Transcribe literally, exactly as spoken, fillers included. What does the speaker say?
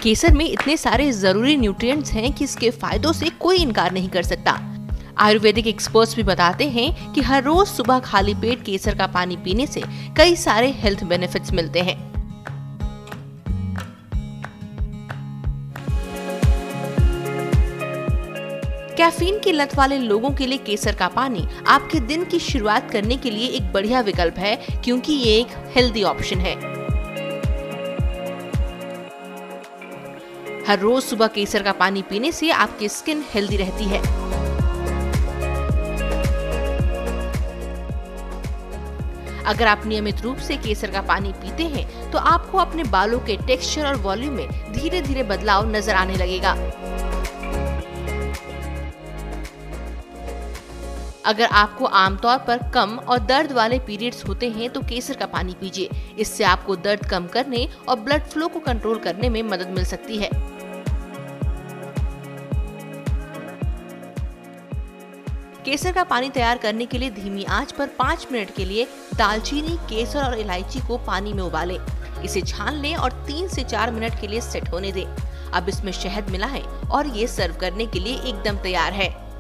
केसर में इतने सारे जरूरी न्यूट्रिएंट्स हैं कि इसके फायदों से कोई इनकार नहीं कर सकता। आयुर्वेदिक एक्सपर्ट्स भी बताते हैं कि हर रोज सुबह खाली पेट केसर का पानी पीने से कई सारे हेल्थ बेनिफिट्स मिलते हैं। कैफीन की लत वाले लोगों के लिए केसर का पानी आपके दिन की शुरुआत करने के लिए एक बढ़िया विकल्प है, क्योंकि ये एक हेल्दी ऑप्शन है। हर रोज सुबह केसर का पानी पीने से आपकी स्किन हेल्दी रहती है। अगर आप नियमित रूप से केसर का पानी पीते हैं तो आपको अपने बालों के टेक्सचर और वॉल्यूम में धीरे धीरे बदलाव नजर आने लगेगा। अगर आपको आमतौर पर कम और दर्द वाले पीरियड्स होते हैं तो केसर का पानी पीजिए। इससे आपको दर्द कम करने और ब्लड फ्लो को कंट्रोल करने में मदद मिल सकती है। केसर का पानी तैयार करने के लिए धीमी आंच पर पाँच मिनट के लिए दालचीनी, केसर और इलायची को पानी में उबालें। इसे छान लें और तीन से चार मिनट के लिए सेट होने दें। अब इसमें शहद मिलाएं और ये सर्व करने के लिए एकदम तैयार है।